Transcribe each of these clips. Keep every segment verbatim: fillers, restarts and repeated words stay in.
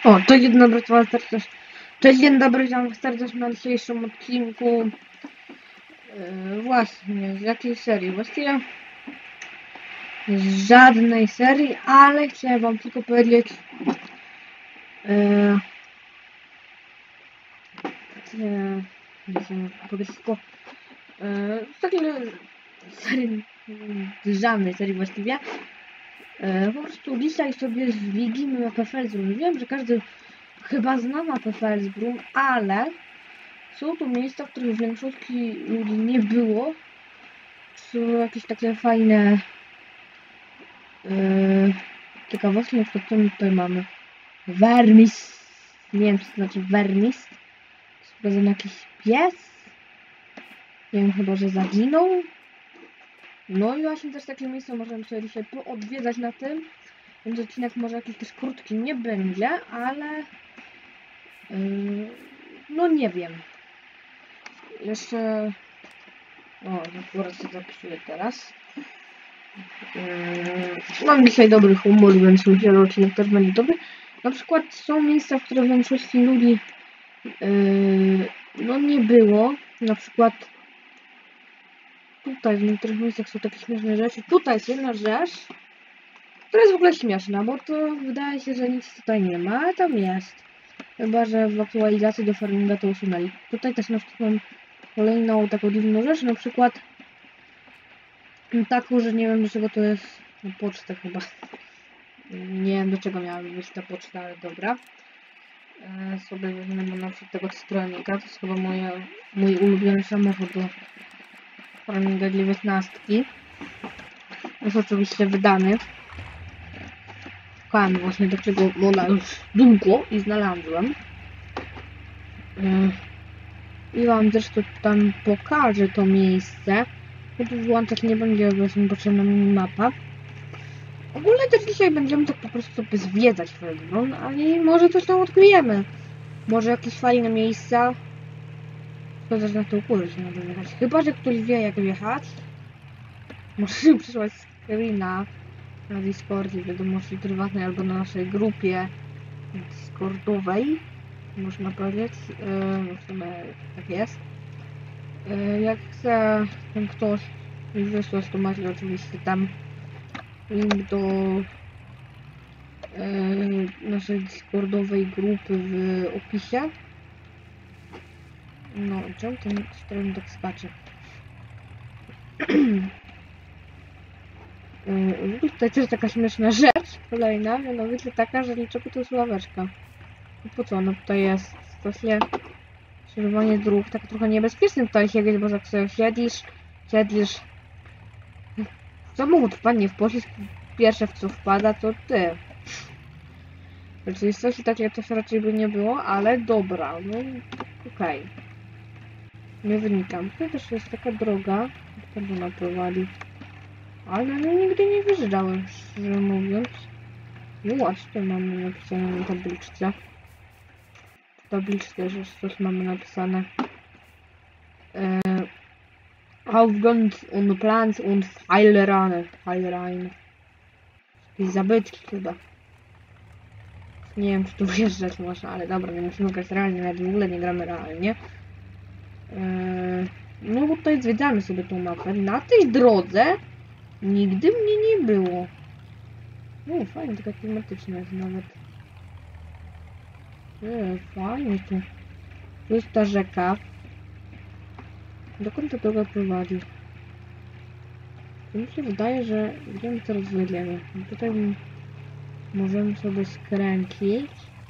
O, to dzień dobry, to was serdecznie. Cześć, dzień dobry, witam was serdecznie na dzisiejszym odcinku. Yy, właśnie, z jakiej serii? Właściwie z żadnej serii, ale chciałem wam tylko powiedzieć yy, yy, nie wiem, powiedzieć tylko yy, z takiej serii, z żadnej serii właściwie. Yy, po prostu dzisiaj sobie zwiedzimy mapę Felsbrum. Wiem, że każdy chyba zna mapę Felsbrum, ale są tu miejsca, w których w większości ludzi nie było. Są jakieś takie fajne yy, ciekawostki, na przykład co my tutaj mamy? Vermis. Nie wiem, co to znaczy Vermis. Jest pokazany jakiś pies. Nie wiem, chyba, że zaginął. No i właśnie też takie miejsca możemy sobie dzisiaj poodwiedzać na tym. Więc odcinek może jakiś też krótki nie będzie, ale yy, no nie wiem. Jeszcze... O, akurat się zapisuję teraz. Yy, mam dzisiaj dobry humor, więc myślę, że odcinek też będzie dobry. Na przykład są miejsca, w których większości ludzi yy, no nie było. Na przykład tutaj w niektórych miejscach są takie śmieszne rzeczy. Tutaj jest jedna rzecz, która jest w ogóle śmieszna, bo to wydaje się, że nic tutaj nie ma, ale tam jest. Chyba że w aktualizacji do farminga to usunęli. Tutaj też na przykład mam kolejną taką dziwną rzecz, na przykład taką, że nie wiem do czego to jest, no, poczta chyba. Nie wiem do czego miała być ta poczta, ale dobra. E, sobie weźmiemy na przykład tego Citroenika, to jest chyba moja, mój ulubiony samochód do farminga dziewiętnastki. Jest oczywiście wydany. Szukałem właśnie do czego moda już długo i znalazłem. E, I wam zresztą tam pokażę to miejsce. Bo tu włączać nie będzie, bo jest mi potrzebna mapa. Ogólnie też dzisiaj będziemy tak po prostu sobie zwiedzać Felsbrum, ale może coś tam odkryjemy. Może jakieś fajne miejsca. Chociaż na tą górę się nada jechać. Chyba że ktoś wie jak jechać. Może przysłać screena na Discordzie, wiadomości prywatnej albo na naszej grupie Discordowej. Można powiedzieć. Yy, w sumie tak jest. Yy, jak chce ten ktoś wysłać, to macie oczywiście tam link do yy, naszej Discordowej grupy w opisie. No, czemu ten stron tak skacze? Yy, tutaj też taka śmieszna rzecz kolejna, mianowicie taka, że dlaczego to jest ławeczka? I po co ona tutaj jest? To się skrzyżowanie dróg, tak trochę niebezpieczne tutaj siedzieć, bo jak sobie siedzisz, siedzisz, samochód wpadnie w pocisk, pierwsze w co wpada to ty. W rzeczywistości takie coś raczej by nie było, ale dobra, no okej. Okay. Nie wynikam. Tutaj też jest taka droga, którą ona prowadzi. Ale no nigdy nie wyjeżdżałem, szczerze mówiąc. No właśnie, mamy napisane na tabliczce. W tabliczce też coś mamy napisane. Eee, Aufgrund und Plans und Pfeilrane. Pfeilrane. Jakieś zabytki chyba. Nie wiem, czy tu wyjeżdżać można, ale dobra, nie musimy grać realnie, nawet w ogóle nie gramy realnie. Eee, no bo tutaj zwiedzamy sobie tą mapę. Na tej drodze nigdy mnie nie było. O, fajnie, taka klimatyczna jest nawet. O, fajnie tu. Tu jest ta rzeka. Dokąd ta droga prowadzi? To mi się wydaje, że idziemy teraz jedziemy. Tutaj możemy sobie skręcić.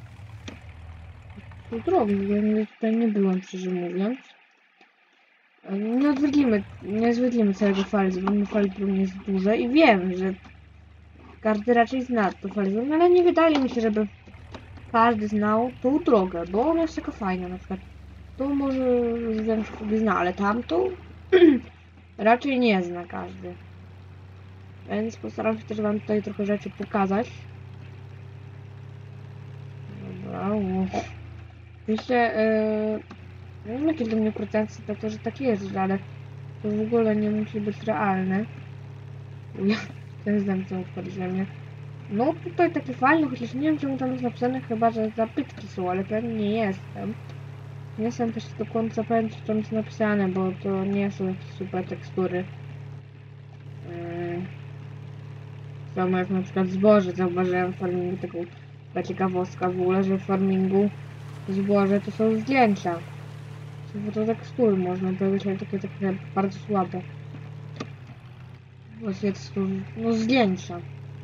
Tu drogi, ja nigdy tutaj nie byłem, szczerze mówiąc. Nie odwiedzimy, nie zwiedzimy całego Felsbrum, Felsbrum jest duże i wiem, że każdy raczej zna to Felsbrum, ale nie wydaje mi się, żeby każdy znał tą drogę, bo ona jest taka fajna, na przykład tu może większość sobie zna, ale tamtą raczej nie zna każdy. Więc postaram się też wam tutaj trochę rzeczy pokazać. Dobra, oczywiście yy, nie wiem jakie do mnie pretensje na to, że tak jest, ale to w ogóle nie musi być realne. Ja ten znam co odpadł ze mnie. No tutaj takie fajne, chociaż nie wiem czemu tam jest napisane, chyba że zapytki są, ale pewnie nie jestem. Nie jestem też do końca pewien, co tam jest napisane, bo to nie są jakieś super tekstury. Yy... Samo jak na przykład zboże, zauważyłem w farmingu taką taka ciekawostka w ogóle, że w farmingu zboże to są zdjęcia. Są to tekstury można powiedzieć, ale takie, takie bardzo słabe. Właśnie to są no, zdjęcia.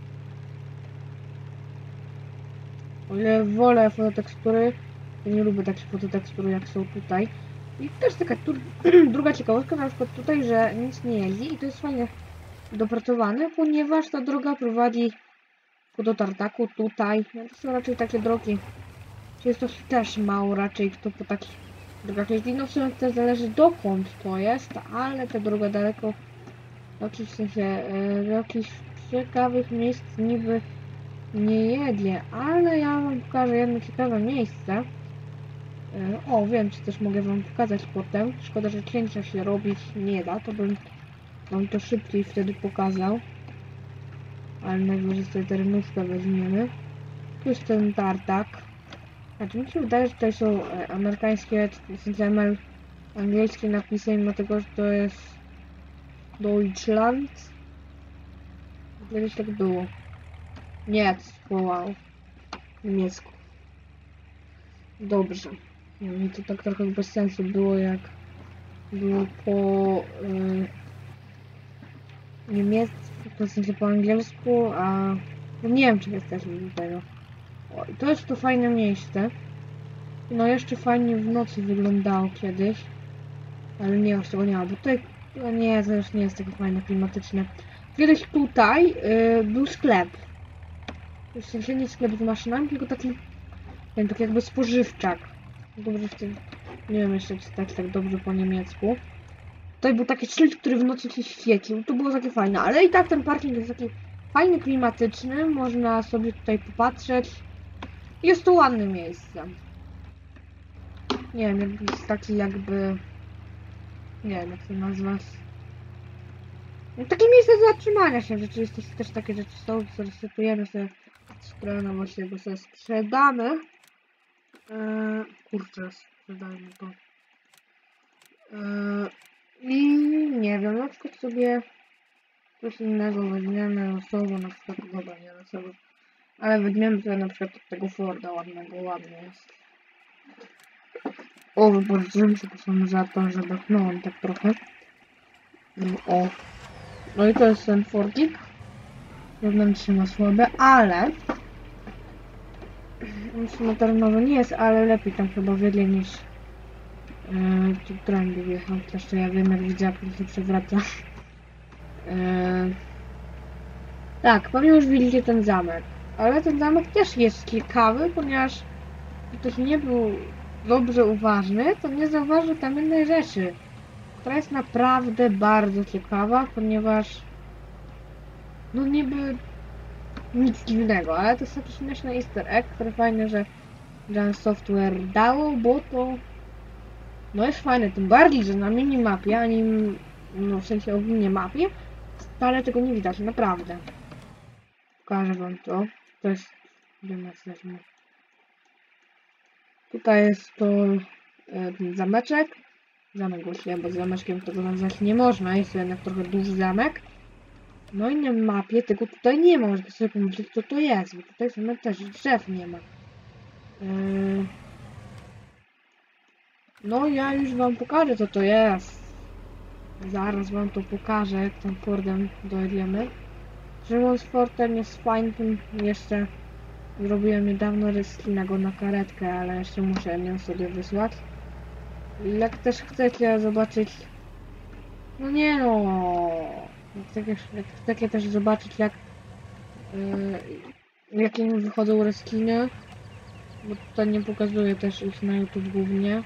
O ile wolę fototekstury, to nie lubię takich fototekstury jak są tutaj. I też taka druga ciekawostka, na przykład tutaj, że nic nie jeździ i to jest fajnie dopracowane, ponieważ ta droga prowadzi do tartaku tutaj. No to są raczej takie drogi. Czy jest to też mało raczej kto po takich drogach jeździ. No w sumie też zależy dokąd to jest, ale ta droga daleko w jakichś sensie w jakichś ciekawych miejsc niby nie jedzie, ale ja wam pokażę jedno ciekawe miejsce. O, wiem, czy też mogę wam pokazać potem. Szkoda, że cięcia się robić nie da, to bym wam to szybciej wtedy pokazał. Ale najwyżej sobie terenówkę weźmiemy. Tu jest ten tartak. Znaczy mi się wydaje, że tutaj są amerykańskie, w sensie angielskie napisy, mimo tego, że to jest Deutschland. Kiedyś tak było. Nie, wow. Niemiecku. Dobrze. I to tak trochę bez sensu było, jak było po yy, niemiecku, to w sensie po angielsku, a no nie wiem, czy jesteśmy do tego. O, i to jest to fajne miejsce. No jeszcze fajnie w nocy wyglądało kiedyś, ale nie, już tego nie ma, bo tutaj, no nie, to już nie jest takie fajne, klimatyczne. Kiedyś tutaj yy, był sklep. W sensie nie sklep z maszynami, tylko taki, nie wiem, tak jakby spożywczak. Dobrze w tym, nie wiem jeszcze czy tak, tak dobrze po niemiecku. Tutaj był taki szyld, który w nocy się świecił, to było takie fajne, ale i tak ten parking jest taki fajny, klimatyczny, można sobie tutaj popatrzeć. Jest to ładne miejsce. Nie wiem, jest taki jakby, nie wiem jak to nazwać. No, takie miejsce do zatrzymania się w rzeczywistości, też takie rzeczy są, zresetujemy sobie stronę właśnie, bo sobie sprzedamy. Eee, kurczę, sprzedajmy to. Eee, I nie wiem, na przykład sobie coś innego weźmiemy losowo, na przykład, dobra, nie losowo, ale weźmiemy sobie na przykład tego Forda ładnego, ładny jest. O, wypożyczyłem się po za to, że bachnąłem tak trochę. O. No i to jest ten Fordzik. Wewnętrznie ma słabe, ale w sumie terenowy nie jest, ale lepiej tam chyba wiedzie niż yy, tu trendy wjechał. Zresztą ja wiem, jak widziałem, jak się przewraca. Yy, tak, pewnie już widzicie ten zamek. Ale ten zamek też jest ciekawy, ponieważ ktoś nie był dobrze uważny, to nie zauważył tam innej rzeczy, która jest naprawdę bardzo ciekawa, ponieważ no niby nic dziwnego, ale to jest taki śmieszny easter egg, który fajny, że Jan Software dało, bo to no jest fajne, tym bardziej, że na minimapie, ani no w sensie ogólnie mapie, wcale tego nie widać, naprawdę. Pokażę wam to. To jest, gdzie my jesteśmy. Tutaj jest to e, ten zameczek. Zamek właśnie, bo z zameczkiem tego nazwać nie można, jest to jednak trochę duży zamek. No i na mapie tego tutaj nie ma, żeby sobie pomyśleć co to jest, bo tutaj same też drzew nie ma. Yy... No ja już wam pokażę co to jest. Zaraz wam to pokażę, jak tam Fordem dojedziemy. Szymon z Fortem jest fajnym, jeszcze zrobiłem niedawno ryskinego na karetkę, ale jeszcze muszę ją sobie wysłać. Jak też chcecie zobaczyć, no nie no, jak, jak, jak chcecie też zobaczyć jak yy, jakie mi wychodzą reskiny, bo tutaj nie pokazuję też ich na YouTube głównie,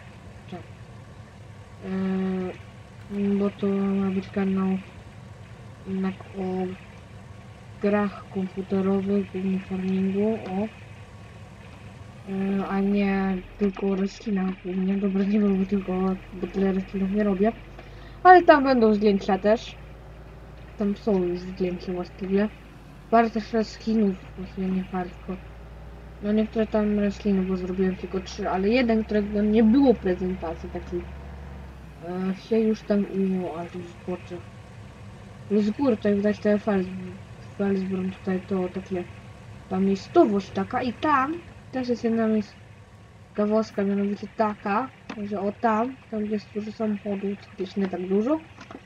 yy, bo to ma być kanał jednak o grach komputerowych, głównie farmingu, o, yy, a nie tylko o reskinach głównie. Dobra, nie byłby tylko, bo tyle reskinów nie robię, ale tam będą zdjęcia też. Tam są już zdjęcia właściwie. parę też reskinów, właśnie nie parę, tylko no niektóre tam reskiny, bo zrobiłem tylko trzy, ale jeden, którego nie było prezentacji, taki e, się już tam ujął, aż już zboczy. Z góry tutaj widać te Felsbrun, tutaj to takie, ta miejscowość taka i tam też jest jedna miejscowoska, mianowicie taka, że o tam, tam jest dużo samochodów, gdzieś nie tak dużo.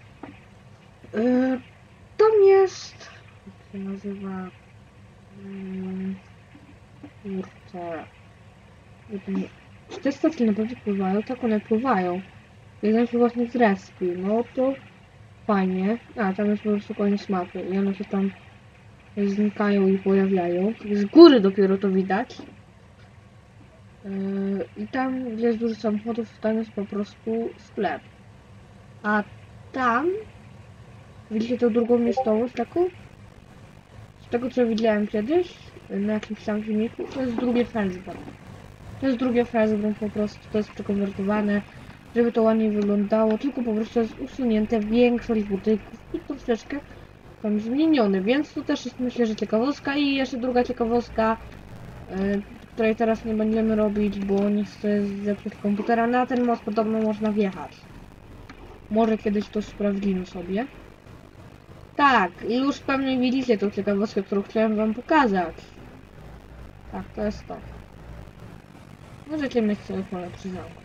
Yy, tam jest, jak się nazywa, yy, kurczę, czy te statki naprawdę pływają? Tak, one pływają. Jeden się właśnie zrespił, no to fajnie. A, tam jest po prostu koniec mapy i one się tam znikają i pojawiają. Z góry dopiero to widać. Yy, I tam, gdzie jest dużo samochodów, tam jest po prostu sklep. A tam, widzicie tą drugą miejscowość taką? Z tego co widziałem kiedyś, na jakimś tam filmiku, to jest drugie Felsbrun. To jest drugie Felsbrun po prostu, to jest przekonwertowane, żeby to ładnie wyglądało, tylko po prostu jest usunięte większość budynków i troszeczkę tam zmieniony, więc to też jest myślę, że ciekawostka. I jeszcze druga ciekawostka, yy, której teraz nie będziemy robić, bo nie chcę zepsuć komputera. Na ten most podobno można wjechać. Może kiedyś to sprawdzimy sobie. Tak, i już pewnie widzicie tą ciekawostkę, którą chciałem wam pokazać. Tak, to jest to. Możecie mieć sobie pole przy zamku.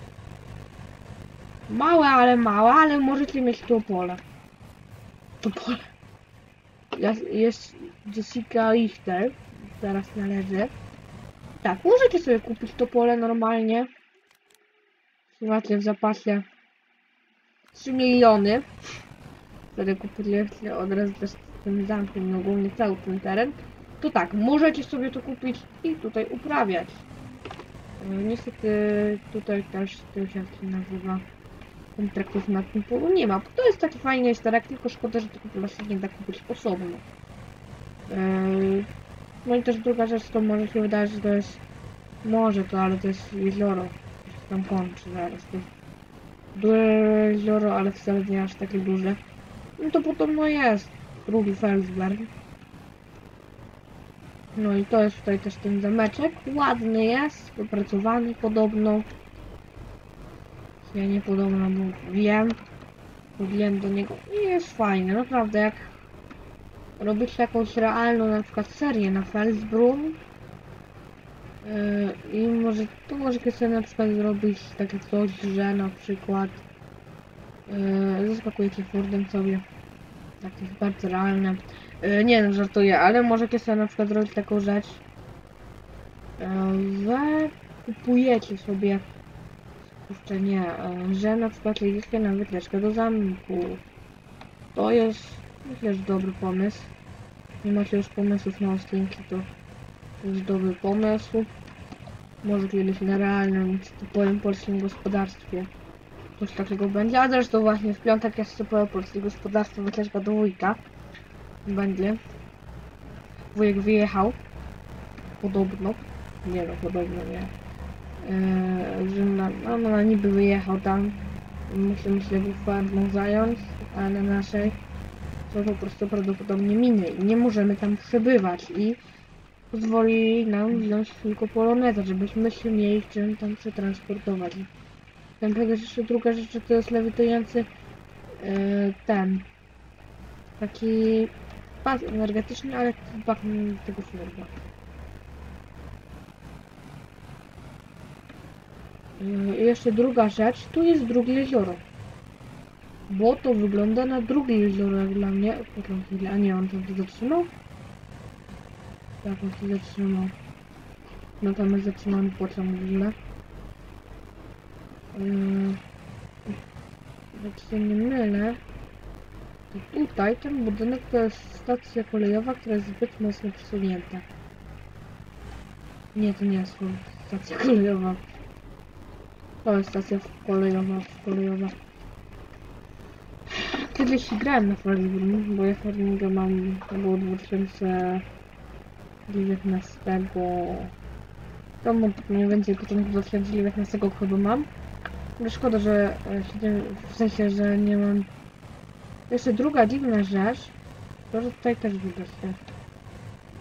Małe, ale małe, ale możecie mieć to pole. To pole. Jest Jessica Richter, teraz należy. Tak, możecie sobie kupić to pole normalnie. Macie w zapasie trzy miliony. Wtedy kupiliście od razu też z tym zamkiem, no ogólnie cały ten teren. To tak, możecie sobie to kupić i tutaj uprawiać. Niestety tutaj też to się nazywa kontraktów na tym polu nie ma. To jest taki fajny easter, tylko szkoda, że tylko właśnie nie da kupić osobno. No i też druga rzecz, to może się wydaje, że to jest może to, ale to jest jezioro. To się tam kończy zaraz. To jest duże jezioro, ale wcale nie aż takie duże. No to podobno jest drugi Felsbrun. No i to jest tutaj też ten zameczek. Ładny jest, wypracowany podobno. Ja nie podobno, bo wiem. Wiem do niego i jest fajny, naprawdę. Jak robić jakąś realną na przykład serię na Felsbrun yy, i może to możecie sobie na przykład zrobić takie coś, że na przykład yy, zaskakujecie Fordem sobie. Tak, to jest bardzo realne. Yy, nie no, żartuję, ale możecie sobie na przykład zrobić taką rzecz, yy, że kupujecie sobie, jeszcze nie, yy, że na przykład jedziecie na wycieczkę do zamku. To jest, myślę, że dobry pomysł. Nie macie już pomysłów na odcinki, to jest dobry pomysł. Może kiedyś na realnym, typowym polskim gospodarstwie coś takiego będzie, a zresztą właśnie w piątek jest typowe polskie gospodarstwo, wycieczka do wujka będzie. Wujek wyjechał. Podobno. Nie no, podobno nie. Eee, że na, no, no niby wyjechał tam. Musimy się farmą zająć, a na naszej są po prostu prawdopodobnie miny i nie możemy tam przebywać i pozwoli nam wziąć tylko polonezę, żebyśmy się mieli czym tam przetransportować. Tam jeszcze druga rzecz, to jest lewitujący yy, ten taki pas energetyczny, ale pachnie tego firma. Yy, jeszcze druga rzecz, tu jest drugie jezioro. Bo to wygląda na drugie jezioro jak dla mnie. Potem chwilę, a nie, on tam się zatrzymał? Tak, on się zatrzymał. No tam jest zatrzymany pociąg w ogóle. Yy, jak się nie mylę, to tutaj ten budynek to jest stacja kolejowa, która jest zbyt mocno przesunięta. Nie, to nie jest stacja kolejowa. To jest stacja kolejowa, kolejowa. Kiedyś grałem na Felsbrun, bo ja Farminga mam, to było dwa tysiące dziewiętnastego. To mniej więcej początku dwa tysiące dziewiętnastego chyba mam. No szkoda, że w sensie, że nie mam. Jeszcze druga dziwna rzecz, to że tutaj też widać te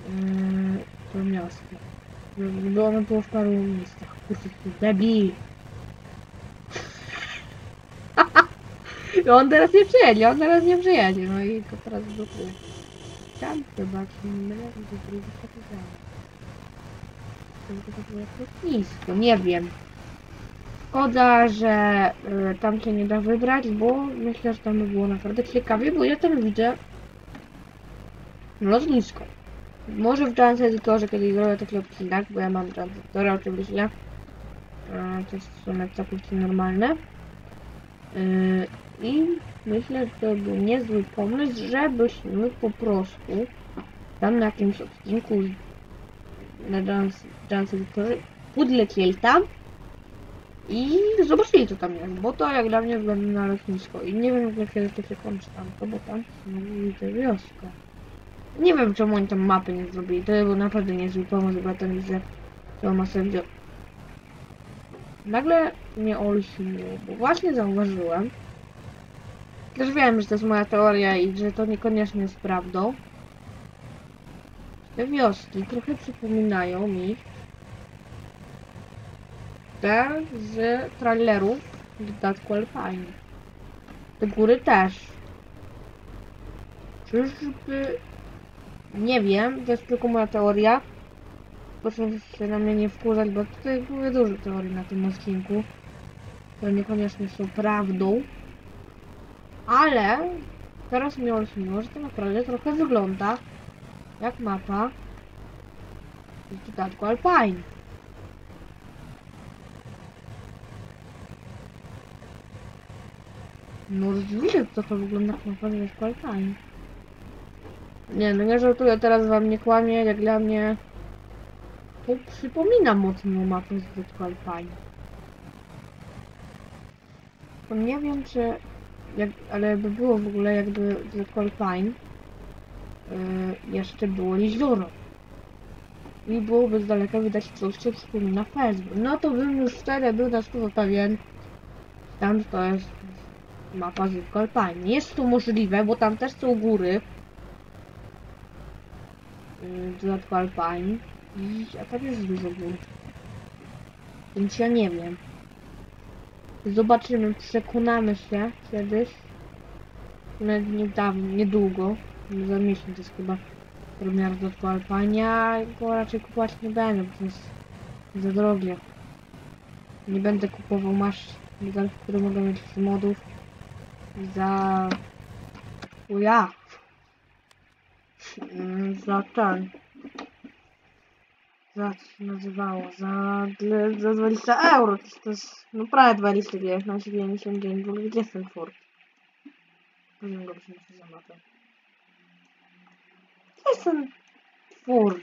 Yy, to miasto. Żeby ono było w paru miejscach. Kurczę, ty debil! On teraz nie przyjedzie, on teraz nie przyjedzie, no i to teraz blokuje. Tam chyba, czy nie mylę, że drugi pokazałem. To to było jak lotnisko, nie wiem. Szkoda, że y, tam się nie da wybrać, bo myślę, że tam by było naprawdę ciekawie, bo ja tam widzę lotnisko. Może w Dance Editorze kiedyś zrobię taki odcinek, bo ja mam Dance Editora oczywiście. Y, to jest w sumie całkowicie normalne. Y, I myślę, że to był niezły pomysł, żebyśmy po prostu tam na jakimś odcinku na Dance, Dance Editorze podlecieli tam i zobaczyli, co tam jest, bo to jak dla mnie wygląda na lotnisko i nie wiem, jak kiedy to się kończy tam, to bo tam znowu widzę wioskę. Nie wiem, czemu oni tam mapy nie zrobili, to był naprawdę niezły pomysł, bo ja tam widzę całą masę wio... Nagle mnie olśniło, bo właśnie zauważyłem, też wiem, że to jest moja teoria i że to niekoniecznie jest prawdą. Te wioski trochę przypominają mi te z trailerów w dodatku Alpine. Te góry też. Czyżby... Nie wiem, to jest tylko moja teoria. Proszę się na mnie nie wkurzać, bo tutaj były dużo teorii na tym odcinku, które niekoniecznie są prawdą. Ale teraz mi olśniło, że to naprawdę trochę wygląda jak mapa w dodatku Alpine. No rzeczywiście to to wygląda jak mapa w dodatku Alpine. Nie, no nie żartuję, teraz wam nie kłamię, jak dla mnie to przypomina mocno mapę z dodatku Alpine. To nie wiem, czy jak, ale by było w ogóle jakby w dodatku Alpine yy, jeszcze było jezioro. I byłoby z daleka widać coś, co przypomina Facebook. No to bym już wtedy był na sto procent pewien, tam to jest mapa z dodatku Alpine. Jest to możliwe, bo tam też są góry yy, w dodatku Alpine. A tam jest dużo gór. Więc ja nie wiem. Zobaczymy, przekonamy się kiedyś. Niedawno, niedługo. Za miesiąc jest chyba rozmiar dodatku Alpania. Go raczej kupować nie będę, bo to jest za drogie. Nie będę kupował masz model, który mogę mieć z modów za... O ja! Za ten. Za co się nazywało? Za, za dwadzieścia euro. To jest no prawie dwadzieścia dziewiętnaście dziewięćdziesiąt dziewięć. W ogóle gdzie jest ten Ford? Powinien go przynieść za mapę. Gdzie jest ten Ford?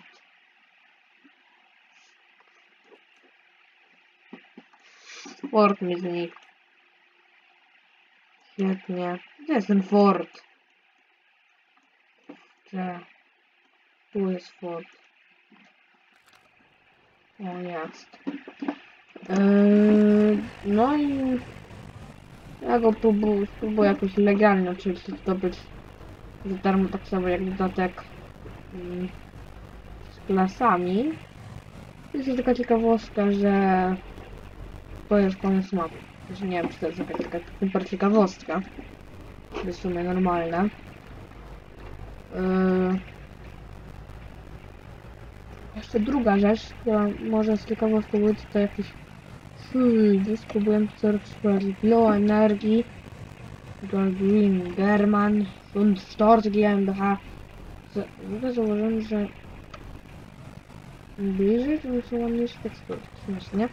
Ford mi znikł. Świetnie. Gdzie jest ten Ford? Gdzie? Tu jest Ford. O, jest. Yy, no i ja go próbuję, próbuję jakoś legalnie oczywiście zdobyć za darmo, tak samo jak dodatek yy, z klasami. Jest taka ciekawostka, że to jest koniec mapy. Znaczy nie wiem, czy to jest jakaś taka super ciekawostka. To jest w sumie normalne. Yy, Jeszcze druga rzecz, która może z ciekawostką być, to jakiś hmm, spróbuję to sprawdzić. Low Energii, Green German, und Stort GmbH. W ogóle zauważyłem, że bliżej to są ładniejsze tekstury. Śmiesznie.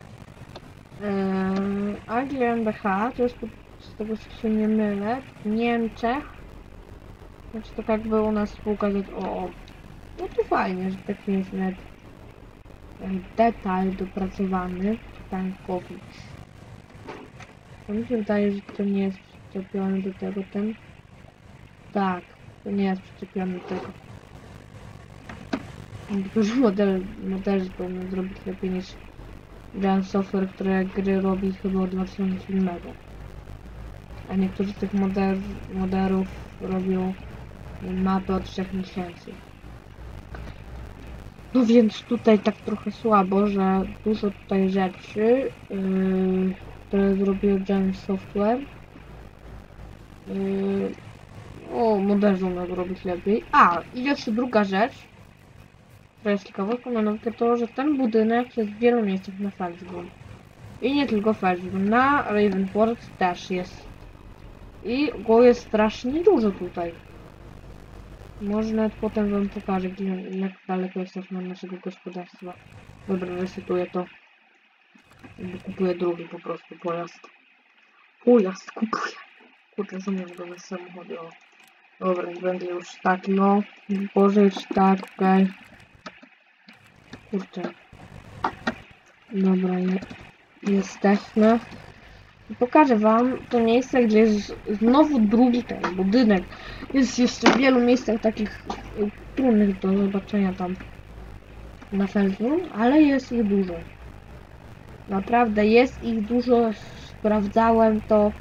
Eee, a GmbH to jest, z tego co się nie mylę, w Niemczech. Znaczy to jakby u nas spółka Z O O. No to fajnie, że taki jest nawet detal dopracowany. Tankowicz. To mi się wydaje, że to nie jest przyczepiony do tego ten. Tak, to nie jest przyczepiony do tego. Niektórzy model, modele powinien zrobić lepiej niż Giant Software, które gry robi chyba od dwa tysiące siódmego. A niektórzy z tych model, modelów robią mapy od trzech miesięcy. No więc tutaj tak trochę słabo, że dużo tutaj rzeczy, yy, które zrobił Giant Software. Yy, o, moderną miał robić lepiej. A, i jeszcze druga rzecz, która jest ciekawostką, mianowicie to, że ten budynek jest w wielu miejscach na Felsbrun. I nie tylko Felsbrun, na Ravenport też jest. I go jest strasznie dużo tutaj. Może nawet potem wam pokażę, gdzie, jak daleko jesteśmy od naszego gospodarstwa. Dobra, resetuję to. Kupuję drugi po prostu pojazd. Pojazd kupuję. Kurczę, zamiast go bez samochodu. O. Dobra, nie będzie już tak, no. Boże, już tak, okej. Okay. Kurczę. Dobra, je, jesteśmy. I pokażę wam to miejsce, gdzie jest znowu drugi ten budynek. Jest jeszcze w wielu miejscach takich y, trudnych do zobaczenia tam na Felsbrun, ale jest ich dużo. Naprawdę jest ich dużo, sprawdzałem to.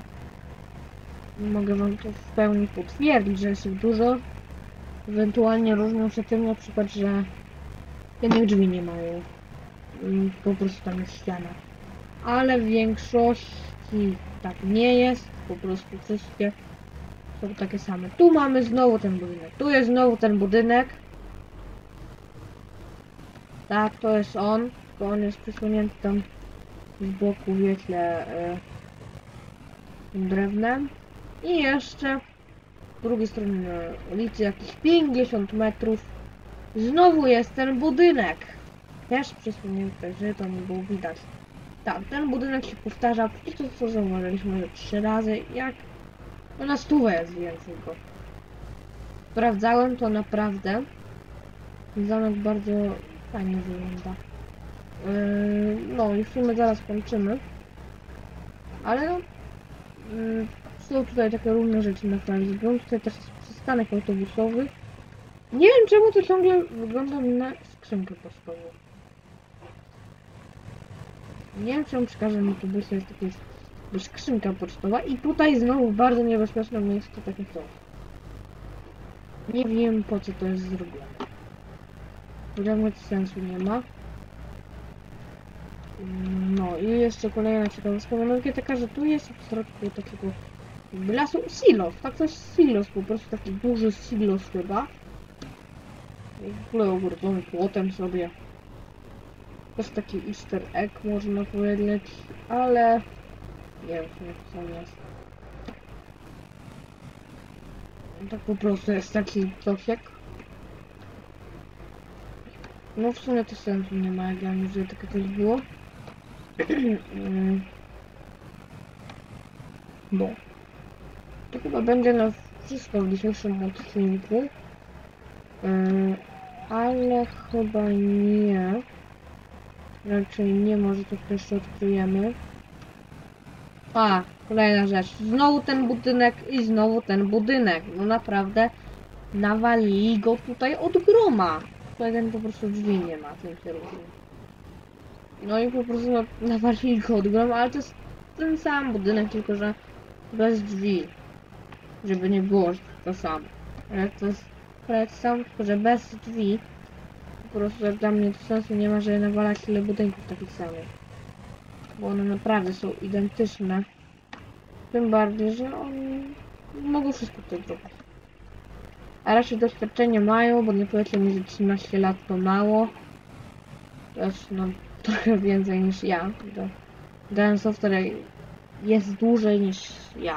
Mogę wam to w pełni potwierdzić, że jest ich dużo. Ewentualnie różnią się tym na przykład, że jednych drzwi nie mają. Po prostu tam jest ściana. Ale w większości tak nie jest. Po prostu wszystkie są takie same. Tu mamy znowu ten budynek. Tu jest znowu ten budynek. Tak, to jest on. Tylko on jest przysunięty tam z boku, wiecie, yy, drewnem. I jeszcze z drugiej strony ulicy jakieś pięćdziesiąt metrów. Znowu jest ten budynek. Też przysunięty, że to nie było widać. Tak, ten budynek się powtarza. I to co zauważyliśmy, że trzy razy. Jak? No na stówę jest więcej go. Sprawdzałem to naprawdę. Zamek bardzo fajnie wygląda. Yy, no i w sumie zaraz kończymy. Ale no, yy, są tutaj takie różne rzeczy na Felsbrun. Tutaj też jest przystanek autobusowy. Nie wiem czemu to ciągle wygląda na skrzynkę pocztową. Nie wiem czemu przy każdym autobusie jest taka skrzynka pocztowa. I tutaj znowu bardzo niebezpieczne miejsce takie są. Nie wiem po co to jest zrobione. Żadnego sensu nie ma. No i jeszcze kolejna ciekawostka, mianowicie taka, że tu jest w środku takiego jakby lasu silos, tak to jest silos, po prostu taki duży silos chyba. W ogóle ogrodzony płotem sobie. To jest taki easter egg można powiedzieć, ale nie wiem co to jest. Tak po prostu jest taki cosiek. No w sumie to sensu nie ma, jak ja nie wiem, takie coś było. Bo to chyba będzie na wszystko w dzisiejszym odcinku. Yy, ale chyba nie. Raczej nie, może to jeszcze odkryjemy. A, kolejna rzecz. Znowu ten budynek i znowu ten budynek. No naprawdę nawalili go tutaj od groma. Tutaj ten po prostu drzwi nie ma w tym kierunku. No i po prostu nawalili go od groma, ale to jest ten sam budynek, tylko że bez drzwi. Żeby nie było, że to samo. Ale to jest to samo, tylko że bez drzwi. Po prostu jak dla mnie to sensu nie ma, żeby nawalać tyle budynków takich samych. Bo one naprawdę są identyczne. Tym bardziej, że oni mogą wszystko tutaj zrobić. A raczej doświadczenie mają, bo nie powiecie mi, że trzynaście lat to mało. To jest no trochę więcej niż ja. Giant Software jest dłużej niż ja.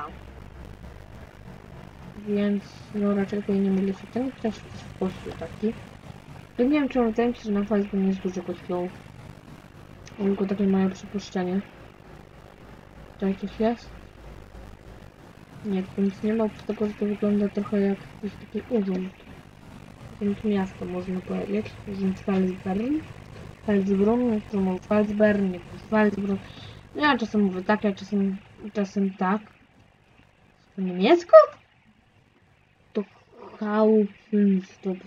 Więc no raczej tutaj nie mylę się. Ten też w kościół taki. To nie wiem czemu wydaje mi się, że na Felsbrun nie jest dużo kościołów. Tylko takie małe przypuszczenie. Tutaj coś jest? Nie, tu nic nie ma, oprócz tego, że to wygląda trochę jak jakiś taki urząd. Urząd miasta, można powiedzieć. Urząd Felsbrun. Felsbrun, niektórzy Felsberg, niektórzy Felsbrun. Ja czasem mówię tak, ja czasem, czasem tak. Po niemiecku? To Kaufenstop.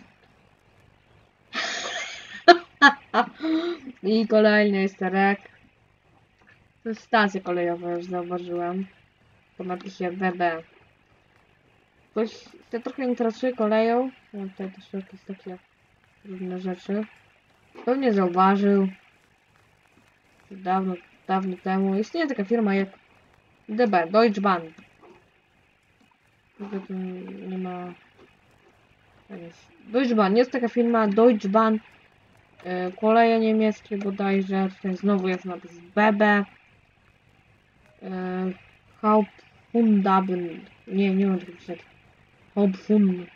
I kolejny easter egg. To jest stacja kolejowa, już zauważyłem. Po napisie B B. Ktoś się trochę interesuje koleją. No tutaj też jest takie różne rzeczy. Pewnie zauważył. Dawno, dawno temu. Istnieje taka firma jak D B, Deutsche Bahn. Tylko tu nie ma... Deutsche Bahn. Jest taka firma Deutsche Bahn. Yy, koleje niemieckie bodajże. Tutaj znowu jest napis B B. Yy, Hauptfundaben. Nie, nie mam tego pisać. Hauptfund.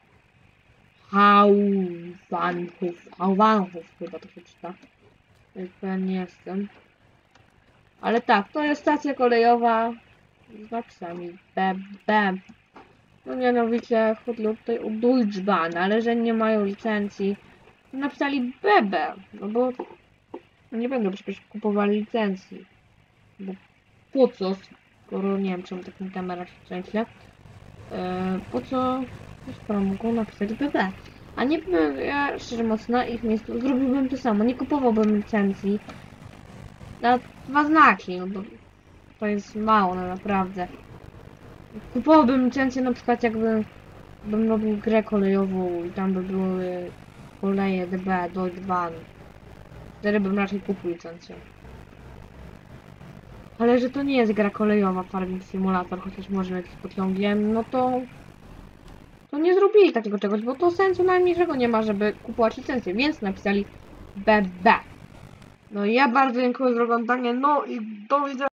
Hauptbahnhof. Hauptbahnhof chyba to się czyta. Ja nie jestem. Ale tak, to jest stacja kolejowa z napisami B B. No mianowicie chodzi tutaj o Deutsche Bahn, ale że nie mają licencji, to napisali B B, no bo nie będą przecież kupowali licencji. Bo po co, skoro nie wiem czemu tak mi kamera się trzęsie, e, po co, skoro mogą napisać B B. A nie bym, ja szczerze mówiąc na ich miejscu zrobiłbym to samo, nie kupowałbym licencji na dwa znaki, no bo to jest mało, no naprawdę. Kupowałbym licencję na przykład jakbym bym robił grę kolejową i tam by były koleje D B, Deutsche Bahn. Wtedy bym raczej kupił licencję. Ale że to nie jest gra kolejowa, Farming Simulator, chociaż może jakimś pociągiem, no to... To nie zrobili takiego czegoś, bo to sensu najmniejszego nie ma, żeby kupować licencję, więc napisali B B. No i ja bardzo dziękuję za oglądanie, no i do widzenia.